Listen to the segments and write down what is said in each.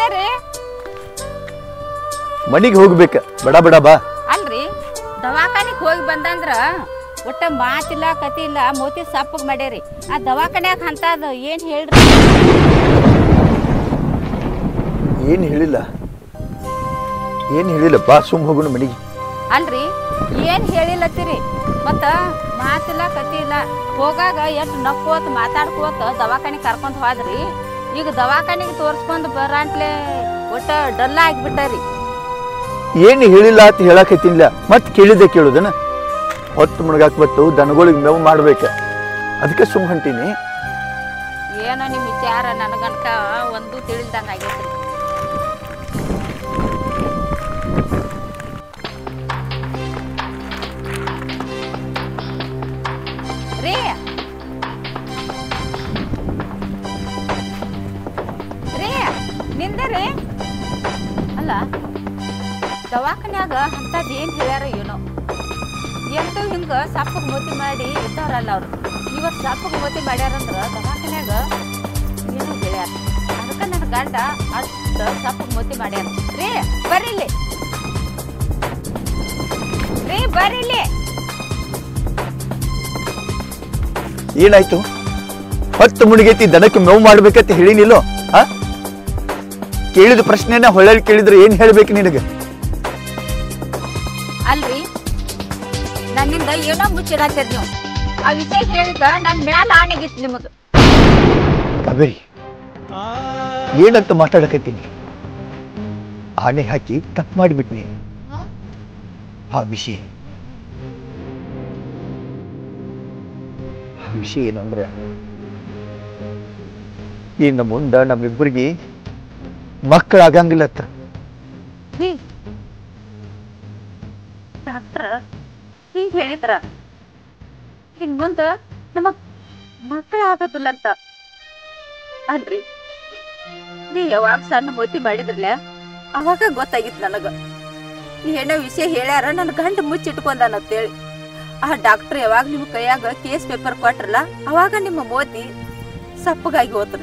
ರೀ ಮನಿಗೆ ಹೋಗ್ಬೇಕ ಬಡ ಬಡ ಬಾ. ಅಲ್ರಿ ದವಾಖಾನಿಗೆ ಹೋಗಿ ಬಂದಂದ್ರ ಒಟ್ಟ ಮಾತಿಲ್ಲ ಕತಿ ಇಲ್ಲ ಮೋತಿ ಸಪ್ಪಗ್ ಮಾಡ್ಯಾರಿ. ಆ ದವಾಖಾನ್ಯಾಗ ಅಂತದ ಏನ್ ಹೇಳ್ರಿ? ಏನು ಹೇಳಿಲ್ಲ ಬಾ ಸುಮ್ ಹೋಗುನು ಮನಿಗೆ. ಅಲ್ರಿ ಏನ್ ಹೇಳಿಲ್ಲತ್ತೀರಿ ಮತ್ತ ಮಾತಿಲ್ಲ ಕತಿ ಇಲ್ಲ. ಹೋಗಾಗ ಎಷ್ಟು ನಕ್ಕೋತ ಮಾತಾಡ್ಕೋತ ದವಾಖಾನಿಗೆ ಕರ್ಕೊಂಡ್ ಹೋದ್ರಿ. ಈಗ ದವಾಖಾನಿಗೆ ತೋರ್ಸ್ಕೊಂಡ್ ಬರಂಟ್ಲೆ ಒಟ್ಟ ಡಲ್ಲ ಆಗಿಬಿಟ್ಟರಿ. ಏನು ಹೇಳಿಲ್ಲ ಅಂತ ಹೇಳಕತ್ತಿಲ್ಲ ಮತ್ತೆ ಕೇಳುದನ ಹೊತ್ತು ಮುಣಗಾಕ್ ಬತ್ತು ದನಗಳಿಗೆ ಮೇವು ಮಾಡ್ಬೇಕ ಅದಕ್ಕೆ ಸುಮ್ ಹೊಂಟೀನಿ. ಏನೋ ನಿಮ್ ವಿಚಾರ ನನಗನ್ಕ ಒಂದು ತಿಳಿಲ್ದಂಗ ಆಗೈತ್ರಿ. ನಿಂದ್ರಿ ಅಲ್ಲ ದವಾಖಾನ್ಯಾಗ ಅಂತದ್ ಏನ್ ಹೇಳ್ಯಾರ ಏನೋ. ಎಂತೂ ಹಿಂಗ ಸಪ್ಪಗ್ ಮೋತಿ ಮಾಡಿ ಇದ್ದಾರಲ್ಲ ಅವ್ರು. ಇವತ್ತು ಸಪ್ಪಗ್ ಮೋತಿ ಮಾಡ್ಯಾರಂದ್ರ ದವಾಖಾನ್ಯಾಗ ಏನೋ ಹೇಳ್ಯಾರ. ಅದಕ್ಕ ನನ್ನ ಗಂಡ ಅಷ್ಟ ಸಪ್ಪಗ್ ಮೋತಿ ಮಾಡ್ಯಾರ. ರೀ ಬರ್ರಿಲ್ಲಿ ಏನಾಯ್ತು? ಹೊತ್ತು ಮುಣಿಗೈತಿ ದನಕ್ಕೆ ಮೇವು ಮಾಡ್ಬೇಕಂತ ಹೇಳಿನಿಲ್ಲೋ? ಕೇಳಿದ ಪ್ರಶ್ನೆನ ಹೊಳ್ಳಿ ಕೇಳಿದ್ರೆ ಏನ್ ಹೇಳ್ಬೇಕು ನಿನಗೆ? ಅಲ್ರಿ ನನ್ನಿಂದ ಏನೋ ಮುಚ್ಚಿಡತ್ತೀರಿ ನೀವು. ಆ ವಿಷಯ ಹೇಳಿದ ನನ್ ಮ್ಯಾಲ ಆಣೆಗಿತ್ತು ನಿಮಗ. ಕಾವೇರಿ ಏನಂತ ಮಾತಾಡಕತ್ತೀನಿ? ಆಣೆ ಹಾಕಿ ತಪ್ಪು ಮಾಡಿಬಿಟ್ನಿ. ಆ ವಿಷಯ ಏನು ಅಂದ್ರೆ ಇನ್ನು ಮುಂದ ನಮ್ಮಿಬ್ಬರಿಗೆ ಮಕ್ಕಳಾಗಂಗಿಲ್ಲ. ಡಾಕ್ಟರ್ ಹೀಗ್ ಹೇಳಿದ್ರ ಇನ್ ಮುಂದ ನಮಗ್ ಮಕ್ಕಳ ಆಗದಿಲ್ಲ ಅಂತ. ಅಲ್ರಿ ನೀ ಯಾವಾಗ ಸಣ್ಣ ಮೋತಿ ಮಾಡಿದ್ರಲ್ಲ ಅವಾಗ ಗೊತ್ತಾಗಿತ್ತು ನನಗ. ಏನೋ ವಿಷಯ ಹೇಳ್ಯಾರ ನನ್ ಗಂಡ ಮುಚ್ಚಿಟ್ಕೊಂಡಾನಂತೇಳಿ. ಆ ಡಾಕ್ಟರ್ ಯಾವಾಗ ನಿಮ್ ಕೈಯಾಗ ಕೇಸ್ ಪೇಪರ್ ಕೊಟ್ರಲ್ಲ ಅವಾಗ ನಿಮ್ಮ ಮೋತಿ ಸಪ್ಪಗಾಗಿ ಹೋತ್ರಿ.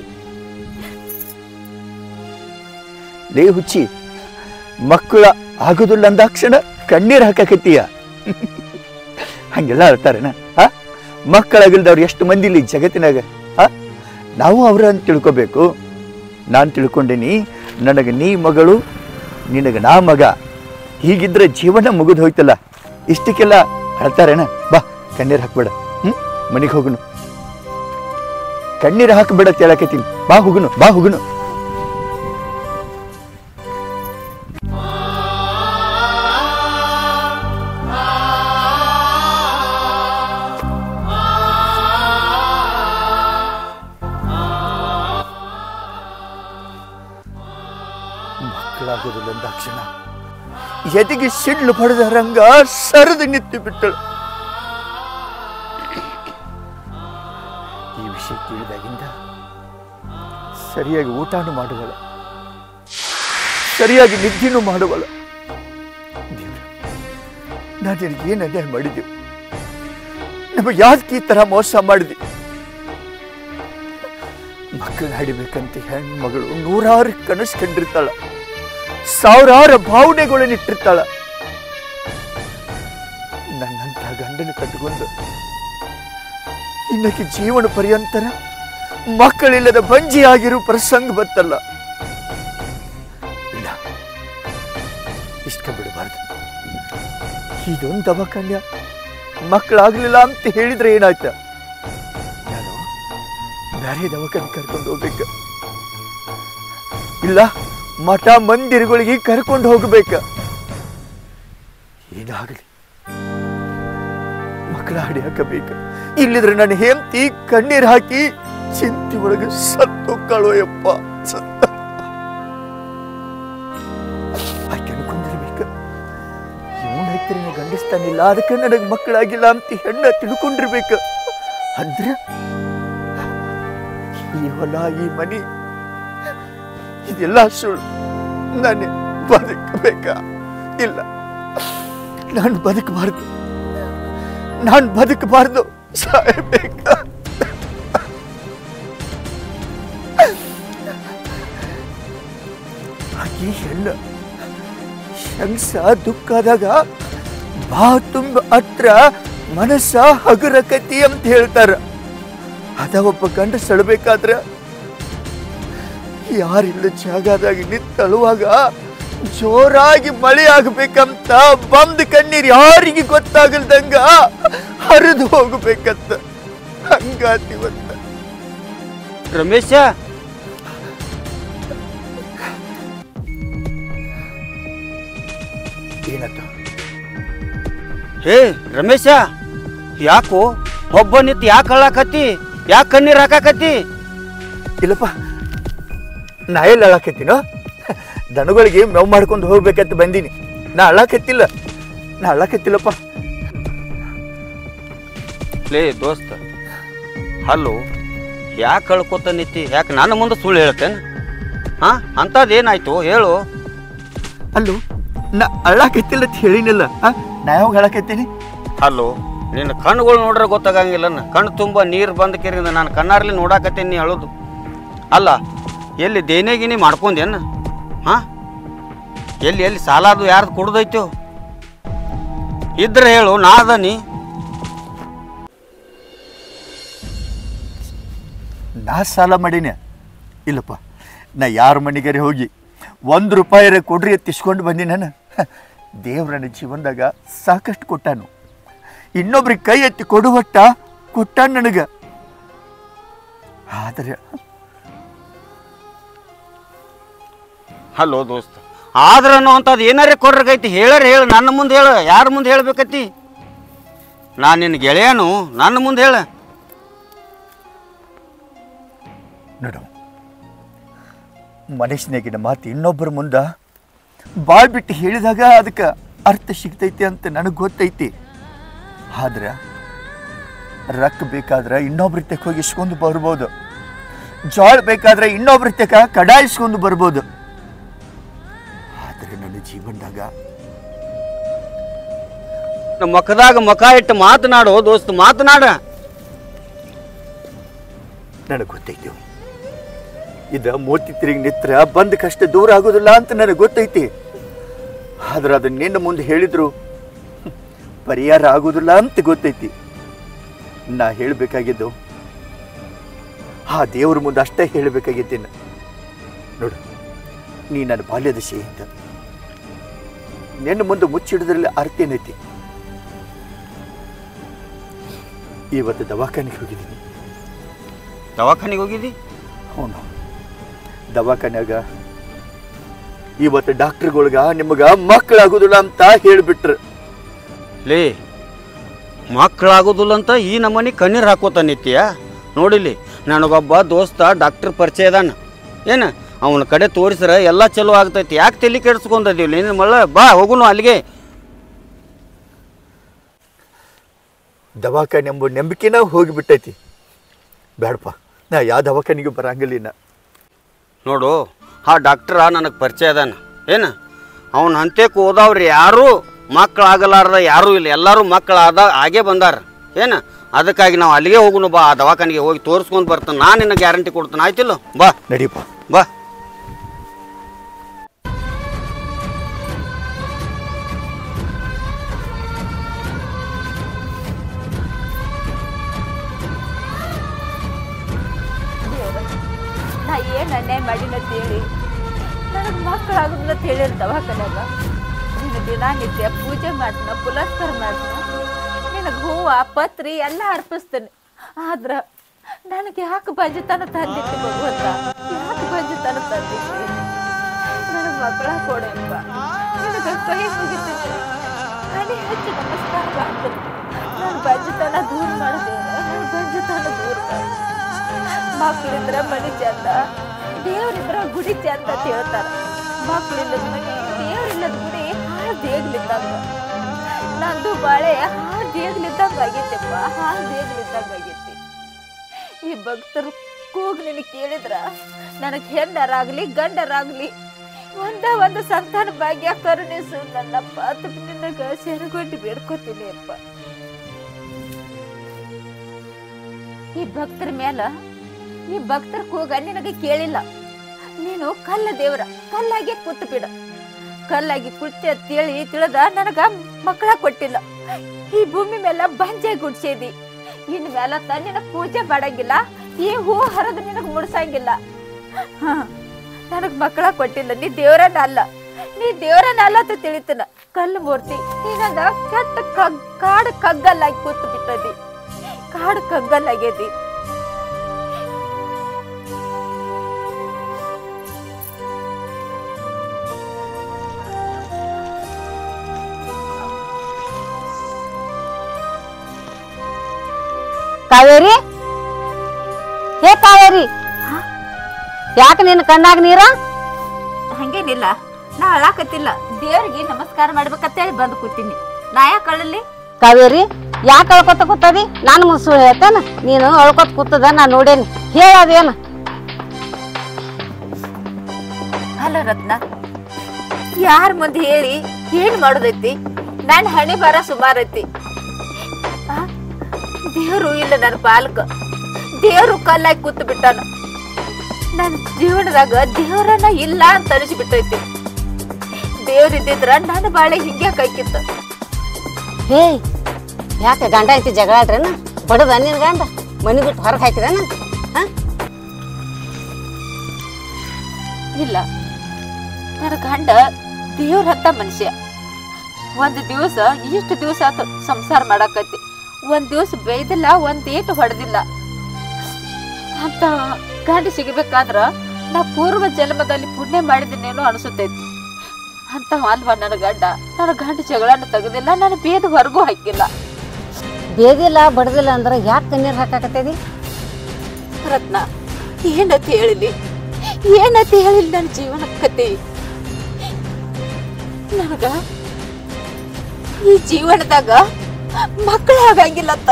ಲೇ ಹುಚ್ಚಿ, ಮಕ್ಕಳ ಆಗುದಿಲ್ಲ ಅಂದಾಕ್ಷಣ ಕಣ್ಣೀರ್ ಹಾಕಕತ್ತೀಯ. ಹಂಗೆಲ್ಲ ಹೇಳ್ತಾರೇನ? ಮಕ್ಕಳಾಗಿಲ್ದವ್ರು ಎಷ್ಟು ಮಂದಿ ಇಲ್ಲಿ ಜಗತ್ತಿನಾಗ. ನಾವು ಅವ್ರ ಅಂತ ತಿಳ್ಕೊಬೇಕು. ನಾನು ತಿಳ್ಕೊಂಡೇನಿ ನನಗೆ ನೀ ಮಗಳು, ನಿನಗೆ ನಾ ಮಗ. ಹೀಗಿದ್ರೆ ಜೀವನ ಮುಗಿದು ಹೋಯ್ತಲ್ಲ. ಇಷ್ಟಕ್ಕೆಲ್ಲ ಹೇಳ್ತಾರೇನ? ಬಾ ಕಣ್ಣೀರ್ ಹಾಕ್ಬೇಡ. ಮನೆಗೆ ಹೋಗುನು. ಕಣ್ಣೀರ್ ಹಾಕಬೇಡ ಹೇಳಕತ್ತೀನಿ. ಬಾ ಹೋಗುನು. ಮಕ್ಕಳಾಗೋದಿಲ್ಲ ಅಂದಾಕ್ಷಣ ಎದೆಗೆ ಸಿಡ್ಲು ಪಡೆದ ರಂಗ ಸರಿದು ನಿಂತು ಬಿಟ್ಟಳು. ಈ ವಿಷಯ ಕೇಳಿದಾಗಿಂದ ಸರಿಯಾಗಿ ಊಟನೂ ಮಾಡುವಳ, ಸರಿಯಾಗಿ ನಿದ್ದೆನೂ ಮಾಡುವಳ. ನಾನು ನಿನಗೆ ಏನು ಅನ್ಯಾಯ ಮಾಡಿದೆವು? ನಮಗೆ ಯಾಕೆ ಈ ತರ ಮೋಸ ಮಾಡಿದ್ವಿ? ಮಕ್ಕಳನ್ನ ಹಿಡಿಬೇಕಂತ ಹೆಣ್ಮಗಳು ನೂರಾರು ಕನಸು ಕಂಡಿರ್ತಾಳ, ಸಾವಿರಾರು ಭಾವನೆಗಳನ್ನಿಟ್ಟಿರ್ತಾಳ. ನನ್ನಂತ ಗಂಡನ ಕಟ್ಟಿಕೊಂಡು ಇನ್ನಕ್ಕೆ ಜೀವನ ಪರ್ಯಂತರ ಮಕ್ಕಳಿಲ್ಲದ ಬಂಜಿಯಾಗಿರೋ ಪ್ರಸಂಗ ಬತ್ತಲ್ಲ. ಇಲ್ಲ, ಇಷ್ಟ ಬಿಡಬಾರ್ದು. ಇದೊಂದು ದವಾಖಾನ್ಯ ಮಕ್ಕಳಾಗ್ಲಿಲ್ಲ ಅಂತ ಹೇಳಿದ್ರೆ ಏನಾಯ್ತ? ನಾನು ಬೇರೆ ದವಾಖಾನೆ ಕರ್ಕೊಂಡು ಹೋಗ್ಬೇಕ, ಇಲ್ಲ ಮಠ ಮಂದಿರಗಳಿಗೆ ಕರ್ಕೊಂಡು ಹೋಗ್ಬೇಕ. ಏನಾಗಲಿ ಮಕ್ಕಳ ಹಾಡಿ ಹಾಕಬೇಕ. ಇಲ್ಲಿದ್ರೆ ನನ್ನ ಹೆಂಡತಿ ಕಣ್ಣೀರ್ ಹಾಕಿ ಚಿಂತೆ ಒಳಗೆ ಸತ್ತೋಕ್ಕಳೋ ಯಪ್ಪ, ಸತ್ತ. ಆಕೆ ಅನ್ಕೊಂಡಿರ್ಬೇಕ, ಇವನ್ ಹತ್ತಿರ ಗಂಡಿಸ್ತಾನಿಲ್ಲ, ಅದಕ್ಕೆ ನನಗೆ ಮಕ್ಕಳಾಗಿಲ್ಲ ಅಂತ ಹೆಣ್ಣ ತಿಳ್ಕೊಂಡಿರ್ಬೇಕ. ಅಂದ್ರೆ ಈ ಹೊಲ, ಈ ಮನಿ ಇದೆಲ್ಲ ಸುಳ್ಳು. ನಾನು ಬದುಕಬೇಕಾ? ಇಲ್ಲ, ನಾನು ಬದುಕಬಾರ್ದು, ಸಾಯಬೇಕಾ? ಈ ಹೆಣ್ಣು ಶಂಸ ದುಃಖ ಆದಾಗ ಬಾ ತುಂಬ ಹತ್ರ ಮನಸ್ಸ ಹಗುರಕತಿ ಅಂತ ಹೇಳ್ತಾರ. ಅದ ಒಬ್ಬ ಗಂಡ ಸಳಬೇಕಾದ್ರ ಯಾರಿಲ್ಲ ಜಾಗದಾಗ ನಿಂತಳುವಾಗ ಜೋರಾಗಿ ಮಳೆ ಆಗ್ಬೇಕಂತ ಬಂದ್ ಕಣ್ಣೀರ್ ಯಾರಿಗೆ ಗೊತ್ತಾಗಲ್ದಂಗ ಹರಿದು ಹೋಗ್ಬೇಕಂತ ಹಂಗಾತಿವತ್ತ. ರಮೇಶ, ಏನತ್ತ? ಹೇ ರಮೇಶ, ಯಾಕೋ ಒಬ್ಬ ನಿಂತು ಯಾಕೆ ಅಳಾಕತ್ತಿ? ಯಾಕೆ ಕಣ್ಣೀರ್ ಹಾಕಾಕತ್ತಿ? ಇಲ್ಲಪ್ಪ, ನಾ ಎಲ್ಲಿ ಅಳಾಕತ್ತೀನೋ? ದನಗಳಿಗೆ ಮೇವ್ ಮಾಡ್ಕೊಂಡು ಹೋಗ್ಬೇಕಂತ ಬಂದೀನಿ. ನಾ ಅಳಾಕತ್ತಿಲ್ಲಪ್ಪ. ಲೇ ದೋಸ್ತ, ಹಲೋ, ಯಾಕೆ ಕಳ್ಕೊತ ನಿಂತಿ? ಯಾಕೆ ನನ್ನ ಮುಂದೆ ಸುಳ್ಳು ಹೇಳ್ತೇನೆ? ಅಂಥದ್ದೇನಾಯ್ತು ಹೇಳು. ಅಲ್ಲೋ, ನಾ ಅಳಾಕತ್ತಿಲ್ಲ ಅಂತ ಹೇಳಿನಿಲ್ಲ. ನಾ ಯಾವಾಗ ಅಳಾಕತ್ತೀನಿ? ಹಲೋ, ನಿನ್ನ ಕಣ್ಣುಗಳು ನೋಡ್ರೆ ಗೊತ್ತಾಗಂಗಿಲ್ಲ. ಕಣ್ಣು ತುಂಬ ನೀರು ಬಂದ ಕೆರಿಂದ ನಾನು ಕಣ್ಣಾರ್ಲಿ ನೋಡಾಕತ್ತೀನಿ ನೀ ಹೇಳೋದು. ಅಲ್ಲ, ಎಲ್ಲಿ ದೇನೇಗಿನಿ ಮಾಡ್ಕೊಂಡೇನು? ಎಲ್ಲಿ ಸಾಲಾದು ಯಾರ್ದು ಕುಡ್ದೈತೋ ಇದ್ರೆ ಹೇಳು, ನಾ ಅದನಿ. ನಾ ಸಾಲ ಮಾಡೀನಿ? ಇಲ್ಲಪ್ಪ, ನಾ ಯಾರ ಮನೆಗಾರೆ ಹೋಗಿ ₹1 ಕೊಡ್ರಿ ಎತ್ತಿಸ್ಕೊಂಡು ಬಂದಿ. ನಾನು ದೇವ್ರ ನನ್ನ ಜೀವನದಾಗ ಸಾಕಷ್ಟು ಕೊಟ್ಟಾನು. ಇನ್ನೊಬ್ರಿಗೆ ಕೈ ಎತ್ತಿ ಕೊಡುವಟ್ಟ ಕೊಟ್ಟಾನ ನನಗ. ಆದರೆ ಹಲೋ ದೋಸ್ತ, ಆದ್ರೆ ಅನ್ನೋಂಥದ್ದು ಏನಾರೇ ಕೊಡ್ರಕೈತಿ ಹೇಳಾರೆ ಹೇಳು. ನನ್ನ ಮುಂದೆ ಹೇಳು, ಯಾರ ಮುಂದೆ ಹೇಳ್ಬೇಕೈತಿ? ನಾನು ನಿನ್ನ ಗೆಳೆಯನು, ನನ್ನ ಮುಂದೆ ಹೇಳ. ನೋಡು, ಮನುಷ್ಯನಾಗಿನ ಮಾತು ಇನ್ನೊಬ್ಬರ ಮುಂದೆ ಬಾಳ್ ಬಿಟ್ಟು ಹೇಳಿದಾಗ ಅದಕ್ಕೆ ಅರ್ಥ ಸಿಗ್ತೈತಿ ಅಂತ ನನಗೆ ಗೊತ್ತೈತಿ. ಆದ್ರೆ ರೊಕ್ಕ ಬೇಕಾದ್ರೆ ಇನ್ನೊಬ್ರ ತೆಕ್ಕ ಹೋಗಿ ಇಸ್ಕೊಂಡು ಬರ್ಬೋದು. ಜೋಳ ಬೇಕಾದ್ರೆ ಇನ್ನೊಬ್ರ ತೆಕ್ಕ ಕಡಾಯಿಸ್ಕೊಂಡು ಬರ್ಬೋದು. ಆದರೆ ನನ್ನ ಜೀವನದಾಗ ಮಖದಾಗ ಮಖ ಇಟ್ಟು ಮಾತನಾಡು ದೋಸ್ತ, ಮಾತನಾಡ. ನನಗೆ ಗೊತ್ತೈತಿ, ಇದು ಮೋತಿ ತಿರುಗಿ ನಿತ್ರ ಬಂದ ಕಷ್ಟ ದೂರ ಆಗೋದಿಲ್ಲ ಅಂತ ನನಗೆ ಗೊತ್ತೈತಿ. ಆದ್ರೆ ಅದನ್ನ ನಿನ್ನ ಮುಂದೆ ಹೇಳಿದ್ರು ಪರಿಹಾರ ಆಗೋದಿಲ್ಲ ಅಂತ ಗೊತ್ತೈತಿ. ನಾ ಹೇಳಬೇಕಾಗಿದ್ದು ಆ ದೇವ್ರ ಮುಂದೆ ಅಷ್ಟೇ ಹೇಳಬೇಕಾಗಿದ್ದೆ. ನೋಡು, ನೀ ನನ್ನ ಬಾಲ್ಯದ ಸ್ನೇಹಿತ. ನಿನ್ನ ಮುಂದೆ ಮುಚ್ಚಿಡೋದ್ರಲ್ಲಿ ಅರ್ಥ ಏನೈತಿ? ಇವತ್ತು ದವಾಖಾನೆಗೆ ಹೋಗಿದ್ದೀನಿ. ದವಾಖಾನೆಗೆ ಹೋಗಿದ್ದಿ? ಅವನು ದವಾಖಾನ್ಯಾಗ ಇವತ್ತು ಡಾಕ್ಟರ್ಗಳ್ಗ ನಿಮಗ ಮಕ್ಕಳಾಗುದಿಲ್ಲ ಅಂತ ಹೇಳಿಬಿಟ್ರು. ಲೇ, ಮಕ್ಕಳಾಗೋದಿಲ್ಲ ಅಂತ ಈ ನಮ್ಮನೆ ಕಣ್ಣೀರು ಹಾಕೋತ ನಿತ್ಯ ನೋಡಿಲಿ. ನನಗೊಬ್ಬ ದೋಸ್ತ ಡಾಕ್ಟರ್ ಪರಿಚಯ ಅದಾನ. ಏನು ಅವನ ಕಡೆ ತೋರಿಸ್ರೆ ಎಲ್ಲ ಚಲೋ ಆಗ್ತೈತಿ. ಯಾಕೆ ತಲೆ ಕೆಡಿಸ್ಕೊಂಡದೀವಿ ನಿನ್ನ ಮಳ್ಳ? ಬಾ ಹೋಗುನು ಅಲ್ಲಿಗೆ. ದವಾಖಾನೆ ಎಂಬ ನಂಬಿಕೆನ ಹೋಗಿಬಿಟ್ಟೈತಿ. ಬೇಡಪ್ಪ, ನಾ ಯಾವ ದವಾಖಾನಿಗೂ ಬರಂಗಿಲ್ಲ. ನೋಡು, ಆ ಡಾಕ್ಟ್ರ ನನಗೆ ಪರಿಚಯ ಅದಾನ. ಏನು ಅವನ ಹಂತಕ್ಕೆ ಹೋದವ್ರು ಯಾರೂ ಮಕ್ಕಳಾಗಲಾರ್ದ ಯಾರೂ ಇಲ್ಲ. ಎಲ್ಲರೂ ಮಕ್ಕಳಾದ ಹಾಗೇ ಬಂದಾರ. ಏನು ಅದಕ್ಕಾಗಿ ನಾವು ಅಲ್ಲಿಗೆ ಹೋಗುನು. ಬಾ, ಆ ದವಾಖಾನಿಗೆ ಹೋಗಿ ತೋರಿಸ್ಕೊಂಡು ಬರ್ತಾನೆ. ನಾನು ನಿನ್ನ ಗ್ಯಾರಂಟಿ ಕೊಡ್ತಾನೆ. ಆಯ್ತಿಲ್ಲ? ಬಾ ನಡೀಪ, ಬಾ. ನಾ ಏನು ಅನ್ಯಾಯ ಮಾಡಿನಂತೇಳಿ ನನಗೆ ಮಕ್ಕಳಾಗುದಿಲ್ಲ ಅಂತ ಹೇಳಿರ ದವಾಖಾನ್ಯಾಗ. ನೀನು ದಿನನಿತ್ಯ ಪೂಜೆ ಮಾಡ್ತಾನ, ಪುಲಸ್ಕಾರ ಮಾಡ್ತಾನ, ನಿನಗೆ ಹೂವು ಪತ್ರಿ ಎಲ್ಲ ಅರ್ಪಿಸ್ತೇನೆ. ಆದ್ರೆ ನನಗೆ ಯಾಕೆ ಬಂಜತನ ತಂದಿತ್ತು ಭಗವಂತ? ಯಾಕೆ ಬಂಜತನ ತಂದಿತ್ತು? ನನಗೆ ಮಕ್ಕಳ ಕೊಡಪ್ಪ. ನಿನಗೆ ಕೈ ಮುಗಿತೀನಿ, ಕೈ ಹಚ್ಚಿ ನಮಸ್ಕಾರ ಮಾಡ್ತೀನಿ. ನನ್ನ ಬಂಜತನ ದೂರ ಮಾಡಿದೆ. ನನ್ನ ಬಂಜತನ ದೂರ ಮಾಡಿ. ಮಕ್ಕಳಿದ್ರ ಮನೆ ಚಂದ, ದೇವರಿದ್ರ ಗುಡಿ ಚಂದ ಅಂತ ಹೇಳ್ತಾರ. ಮಕ್ಕಳಿಲ್ಲದ ಮನೆ, ದೇವರಿಲ್ಲದ ಗುಡಿ ಹಾಳು ದೇಗ್ಲಿದ್ದಂಗ. ನಂದು ಬಾಳೆ ಹಾಳು ದೇಗ್ಲಿದ್ದಂಗ ಆಗೈತೆಪ್ಪ, ಹಾಳು ದೇಗ್ಲಿದ್ದಂಗ ಆಗೈತಿ. ಈ ಭಕ್ತರು ಕೂಗ್ ನಿನ್ ಕೇಳಿದ್ರ ನನಗೆ ಹೆಣ್ಣರಾಗ್ಲಿ ಗಂಡರಾಗ್ಲಿ ಒಂದು ಸಂತಾನ ಭಾಗ್ಯ ಕರುಣಿಸು ನನ್ನಪ್ಪ ಅಂತ ನಿನ್ನಗ ಸೆರಗೊಂಡು ಬೇಡ್ಕೋತೀನಿ ಅಪ್ಪ. ಈ ಭಕ್ತರ ಮೇಲ ಈ ಭಕ್ತರ ಕೂಗ ನಿನಗೆ ಕೇಳಿಲ್ಲ. ನೀನು ಕಲ್ಲ ದೇವ್ರ ಕಲ್ಲಾಗೆ ಕೂತು ಬಿಡ. ಕಲ್ಲಾಗಿ ಕುಳಿತೆ ಅಂತೇಳಿ ತಿಳಿದ ನನಗ ಮಕ್ಕಳ ಕೊಟ್ಟಿಲ್ಲ. ಈ ಭೂಮಿ ಮೇಲೆ ಬಂಜೆ ಗುಡ್ಸೇದಿ. ಇನ್ ಮೇಲೆ ನಿನಗ ಪೂಜೆ ಮಾಡಂಗಿಲ್ಲ, ಈ ಹೂ ಹರಿದು ನಿನಗ್ ಮುಡ್ಸಂಗಿಲ್ಲ. ನನಗ್ ಮಕ್ಕಳ ಕೊಟ್ಟಿಲ್ಲ. ನೀ ದೇವ್ರನ್ನ ಅಲ್ಲ, ನೀ ದೇವ್ರನ್ನ ಅಲ್ಲ ಅಂತ ತಿಳಿತನ. ಕಲ್ಲು ಮೂರ್ತಿ ನೀನಂದ ಕೆಟ್ಟ ಕಾಡು ಕಗ್ಗಲ್ಲಾಗಿ ಕೂತು ಬಿಟ್ಟದಿ. ಕಾಡು ಕಗ್ಗಲ್ಲಾಗ್ಯದಿ. ಕಾವೇರಿ, ಹೇ ಕಾವೇರಿ, ಯಾಕೆ ನಿನ್ನ ಕಣ್ಣಾಗ ನೀರ? ಹಂಗೇನಿಲ್ಲ, ನಾ ಅಳಾಕತ್ತಿಲ್ಲ. ದೇವ್ರಿಗೆ ನಮಸ್ಕಾರ ಮಾಡ್ಬೇಕಂತೇಳಿ ಬಂದು ಕೂತೀನಿ. ನಾ ಯಾಕೆ ಅಳಲಿ? ಕಾವೇರಿ, ಯಾಕೆ ಅಳ್ಕೊತ ಕೂತದಿ? ನಾನು ಮುಸು ಹೇಳ್ತೇನ, ನೀನು ಅಳ್ಕೊತ ಕೂತದ ನಾ ನೋಡೇನಿ. ಹೇಳದೇನು? ಅಲ್ಲ ರತ್ನ, ಯಾರ ಮುಂದೆ ಹೇಳಿ ಏನ್ ಮಾಡೋದೈತಿ? ನನ್ ಹಣೆ ಬರ ಸುಮಾರು ಐತಿ. ದೇವ್ರು ಇಲ್ಲ ನನ್ನ ಪಾಲಕ. ದೇವ್ರು ಕಲ್ಲಾಗಿ ಕೂತು ಬಿಟ್ಟಾನ. ನನ್ ಜೀವನದಾಗ ದೇವ್ರನ್ನ ಇಲ್ಲ ಅಂತ ಅನಿಸ್ಬಿಟ್ಟೈತಿ. ದೇವ್ರಿದ್ದಿದ್ರ ನನ್ನ ಬಾಳೆ ಹಿಂಗೆ ಕೈಕಿತ್ತ. ಹೇ, ಯಾಕೆ ಗಂಡ ಐತಿ ಜಗಳ ಆಡ್ರೇನ? ಬಡದ ನಿನ್ ಗಂಡ ಮನಿ ಬಿಟ್ಟು ಹೊರಗೆ ಹಾಕಿದಾನ? ಇಲ್ಲ, ನನ್ನ ಗಂಡ ದೇವ್ರ ಹತ್ತ ಮನುಷ್ಯ. ಒಂದ್ ದಿವಸ ಇಷ್ಟು ದಿವಸ ಆತ ಸಂಸಾರ ಮಾಡಾಕೈತಿ. ಒಂದ್ ದಿವಸ ಬೈದಿಲ್ಲ, ಒಂದ್ ಏಟು ಹೊಡೆದಿಲ್ಲ ಅಂತ ಗಂಡ ಸಿಗಬೇಕಾದ್ರ ನಾ ಪೂರ್ವ ಜನ್ಮದಲ್ಲಿ ಪುಣ್ಯ ಮಾಡಿದಿನೇನೋ ಅನಿಸುತ್ತೈತಿ. ಅಂತ ಅಲ್ವಾ ನನ್ನ ಗಂಡ ಜಗಳನ್ನ ತೆಗೆದಿಲ್ಲ, ನನ್ನ ಬೇದ ಹೊರಗೂ ಹಾಕಿಲ್ಲ. ಬೇದಿಲ್ಲ ಬಡದಿಲ್ಲ ಅಂದ್ರೆ ಯಾಕೆ ಕಣ್ಣೀರ್ ಹಾಕಾಕತ್ತೇದಿ? ರತ್ನ, ಏನಂತ ಹೇಳಿಲಿ ನನ್ನ ಜೀವನ ಕತೆ. ನನಗ ಈ ಜೀವನದಾಗ ಮಕ್ಕಳಾಗಂಗಿಲ್ಲತ್ತ.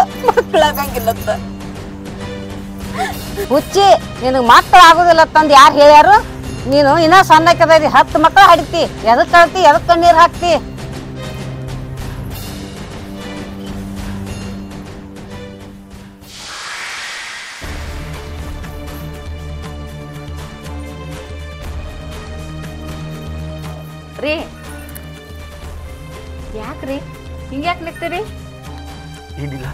ಹುಚ್ಚಿ, ನಿನಗೆ ಮಕ್ಕಳು ಆಗುದಿಲ್ಲ ತಂದು ಯಾರು ಹೇಳ್ಯಾರು? ನೀನು ಇನ್ನ ಸಣ್ಣಕ್ಕದಿ 10 ಮಕ್ಕಳು ಹಡಿತಿ. ಎದಕ್ ಕಳ್ತಿ, ಎದಕ್ ಕಣ್ಣೀರ್ ಹಾಕ್ತಿ? ರೀ, ಯಾಕ್ರಿ ಹಿಂಗ್ಯಾಕ್ ನಿಗ್ತೀರಿ? ಏನಿಲ್ಲ,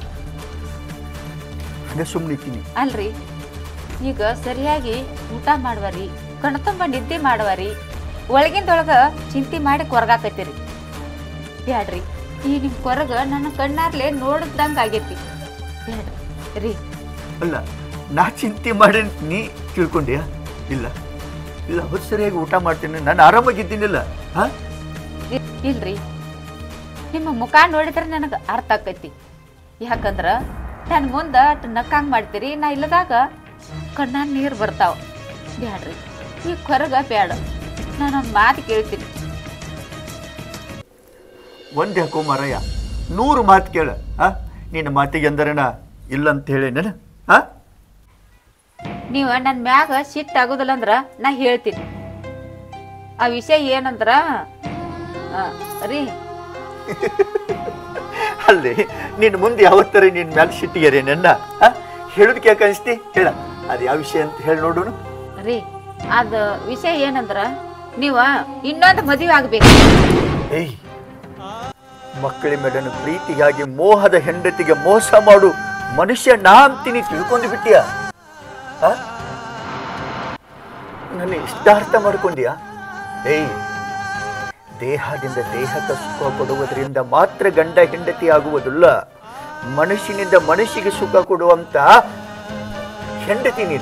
ಹಂಗ ಸುಮ್ಮನಿದ್ದೀನಿ. ಅಲ್ರಿ, ಈಗ ಸರಿಯಾಗಿ ಊಟ ಮಾಡುವರಿ, ಕಣ್ತುಂಬ ನಿದ್ದೆ ಮಾಡುವರಿ, ಒಳಗಿಂದೊಳಗ ಚಿಂತೆ ಮಾಡಿ ಕೊರಗಾಕತ್ತೀರಿ. ಬ್ಯಾಡ್ರಿ, ಈ ನಿಮ್ ಕೊರಗ ನನ್ನ ಕಣ್ಣಾರ್ಲೆ ನೋಡ್ದಂಗ ಆಗೈತಿ. ಬ್ಯಾಡ್ರಿ ರೀ. ಅಲ್ಲ, ನಾ ಚಿಂತೆ ಮಾಡಿ ನೀ ತಿಳ್ಕೊಂಡ್ಯಾ? ಇಲ್ಲ, ಹೊತ್ತು ಸರಿಯಾಗಿ ಊಟ ಮಾಡ್ತೀನಿ, ನಾನು ಆರಾಮಾಗಿದ್ದೀನಿಲ್ಲ. ಇಲ್ರಿ, ನಿಮ್ಮ ಮುಖ ನೋಡಿದ್ರೆ ನನಗೆ ಅರ್ಥ ಆಕೈತಿ. ಯಾಕಂದ್ರ ನಾನು ಮುಂದ ನಕ್ಕಂಗ್ ಮಾಡ್ತೀರಿ, ನಾ ಇಲ್ಲದಾಗ ಕಣ್ಣಾಗ ನೀರು ಬರ್ತಾವ. ಬ್ಯಾಡ್ರಿ, ಈ ಕೊರಗ ಬ್ಯಾಡ. ನಾನೊಂದು ಮಾತು ಕೇಳ್ತೀನಿ. ಒಂದ್ ಯಾಕೋ ಮಾರಯ್ಯ, 100 ಮಾತು ಕೇಳ. ನಿನ್ನ ಮಾತಿಗೆ ಅಂದರನ ಇಲ್ಲ ಅಂತ ಹೇಳಿ ನಾನು. ನೀವು ನನ್ನ ಮ್ಯಾಗ ಸಿಟ್ಟು ಆಗೋದಿಲ್ಲ ಅಂದ್ರ ನಾ ಹೇಳ್ತೀನಿ. ಆ ವಿಷಯ ಏನಂದ್ರ ರೀ, ಅಲ್ಲಿ ನಿನ್ನ ಮುಂದೆ ಯಾವತ್ತರ ನಿನ್ನ ಮ್ಯಾಲ ಸಿಟ್ಟಿಗೆರೆ ನನ್ನ ಹೇಳೋದಕ್ಕೆ ಯಾಕೆ ಅನಿಸ್ತಿ? ಹೇಳ, ಅದು ಯಾವ ವಿಷಯ ಅಂತ ಹೇಳಿ ನೋಡೋಣ. ರೀ, ಅದ ವಿಷಯ ಏನಂದ್ರ ನೀವ ಇನ್ನೊಂದು ಮದುವೆ ಆಗ್ಬೇಕು. ಏಯ್, ಮಕ್ಕಳ ಮೇಲಿನ ಪ್ರೀತಿಗಾಗಿ ಮೋಹದ ಹೆಂಡತಿಗೆ ಮೋಸ ಮಾಡು ಮನುಷ್ಯ ನಾ ಅಂತೀನಿ ತಿಳ್ಕೊಂಡು ಬಿಟ್ಟಿಯ? ನನ್ನ ಇಷ್ಟ ಅರ್ಥ ಮಾಡ್ಕೊಂಡ್ಯಾ? ಏಯ್, ದೇಹದಿಂದ ದೇಹಕ್ಕೆ ಸುಖ ಕೊಡುವುದರಿಂದ ಮಾತ್ರ ಗಂಡ ಹೆಂಡತಿ ಆಗುವುದಿಲ್ಲ. ಮನುಷ್ಯನಿಂದ ಮನುಷ್ಯಗೆ ಸುಖ ಕೊಡುವಂತ ಹೆಂಡತಿ ನೀನು.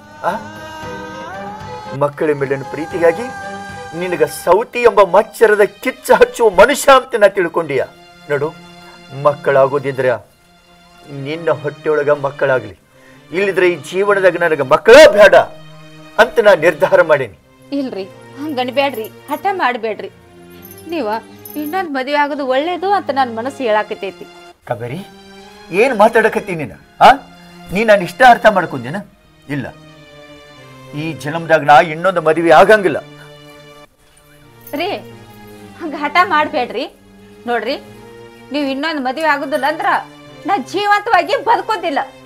ಮಕ್ಕಳ ಮೇಲಿನ ಪ್ರೀತಿಗಾಗಿ ನಿನಗ ಸೌತಿ ಎಂಬ ಮಚ್ಚರದ ಕಿಚ್ಚ ಹಚ್ಚುವ ಮನುಷ್ಯ ಅಂತ ನಾ ತಿಳ್ಕೊಂಡೀಯ. ನೋಡು, ಮಕ್ಕಳಾಗೋದಿದ್ರ ನಿನ್ನ ಹೊಟ್ಟೆಯೊಳಗ ಮಕ್ಕಳಾಗ್ಲಿ, ಇಲ್ಲಿದ್ರೆ ಈ ಜೀವನದಾಗ ನನಗ ಮಕ್ಕಳ ಬೇಡ ಅಂತ ನಾ ನಿರ್ಧಾರ ಮಾಡೀನಿ. ಇಲ್ರಿ, ಹಂಗನ್ಬೇಡ್ರಿ, ಹಠ ಮಾಡಬೇಡ್ರಿ. ನೀವ ಇನ್ನೊಂದು ಮದುವೆ ಆಗೋದು ಒಳ್ಳೇದು ಅಂತ ನನ್ನ ಮನಸ್ಸು ಹೇಳಾಕತೈತಿ. ಕಾವೇರಿ, ಏನ್ ಮಾತಾಡಕತ್ತಿ ನೀನು? ನೀ ನಾನು ಇಷ್ಟ ಅರ್ಥ ಮಾಡ್ಕೊಂಡೇನ? ಇಲ್ಲ, ಈ ಜನ್ಮದಾಗ ನಾ ಇನ್ನೊಂದು ಮದುವೆ ಆಗಂಗಿಲ್ಲ. ರೀ, ಹಂಗ ಹಠ ಮಾಡಬೇಡ್ರಿ. ನೋಡ್ರಿ, ನೀವು ಇನ್ನೊಂದು ಮದುವೆ ಆಗುದಿಲ್ಲ ಅಂದ್ರ ನಾ ಜೀವಂತವಾಗಿ ಬದುಕೋದಿಲ್ಲ.